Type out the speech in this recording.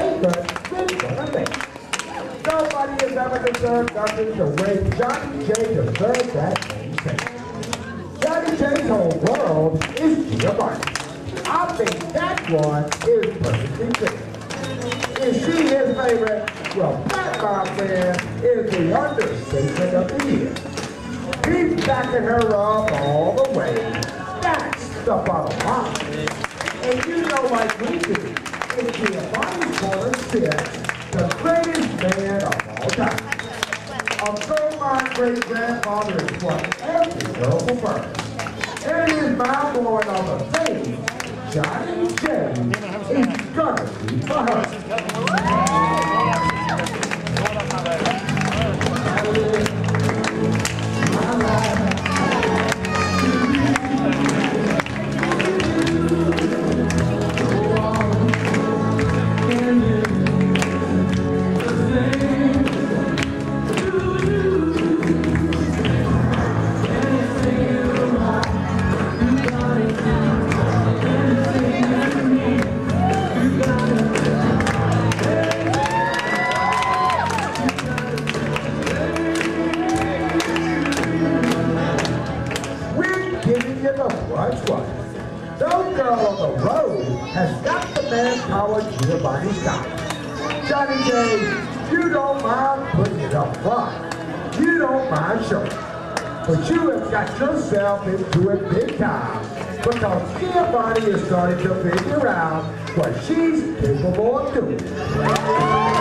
statement we're gonna make. Nobody has ever deserved nothing the way Johnny J deserves that name changed. Johnny J's whole world is Giovanni. I think that one is perfectly fair. Is she his favorite? Well, that, my friend, is the understatement of the year. He's backing her up all the way. That's the bottom line. And you know, like we do, in Giovanni's corner sits the greatest man of all time. Although my great-grandfather is what every girl prefers. And his mouth blowing on the face, Johnny J is gonna be for her. No girl on the road has got the manpower Giovanni's got. Johnny J, you don't mind putting it up front. You don't mind showing. But you have got yourself into it big time because Giovanni is starting to figure out what she's capable of doing.